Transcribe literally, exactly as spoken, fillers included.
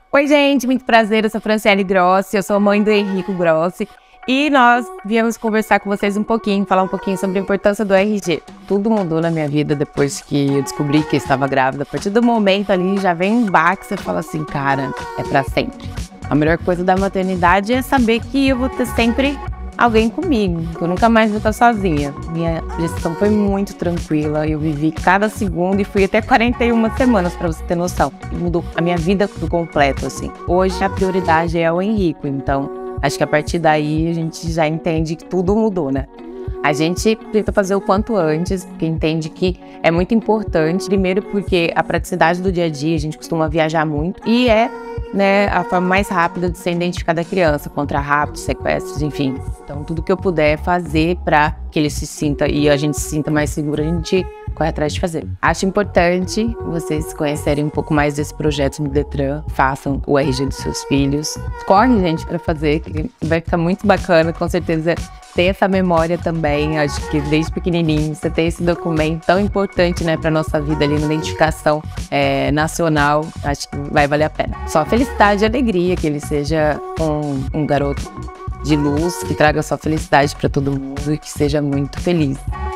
Oi, gente, muito prazer, eu sou Franciele Grossi, eu sou mãe do Henrico Grossi e nós viemos conversar com vocês um pouquinho, falar um pouquinho sobre a importância do R G. Tudo mudou na minha vida depois que eu descobri que eu estava grávida. A partir do momento ali já vem um baque, você fala assim, cara, é pra sempre. A melhor coisa da maternidade é saber que eu vou ter sempre alguém comigo, que eu nunca mais vou estar sozinha. Minha gestação foi muito tranquila, eu vivi cada segundo e fui até quarenta e uma semanas, pra você ter noção. Mudou a minha vida por completo, assim. Hoje a prioridade é o Henrico, então acho que a partir daí a gente já entende que tudo mudou, né? A gente tenta fazer o quanto antes, porque entende que é muito importante. Primeiro porque a praticidade do dia a dia, a gente costuma viajar muito. E é, né, a forma mais rápida de ser identificada a criança, contra raptos, sequestros, enfim. Então tudo que eu puder fazer para que ele se sinta e a gente se sinta mais seguro, a gente corre atrás de fazer. Acho importante vocês conhecerem um pouco mais desse projeto no Detran, façam o R G dos seus filhos. Corre, gente, para fazer, que vai ficar muito bacana, com certeza. Ter essa memória também, acho que desde pequenininho, você ter esse documento tão importante, né, para nossa vida ali na identificação é, nacional, acho que vai valer a pena. Só felicidade e alegria, que ele seja um, um garoto de luz, que traga só felicidade para todo mundo e que seja muito feliz.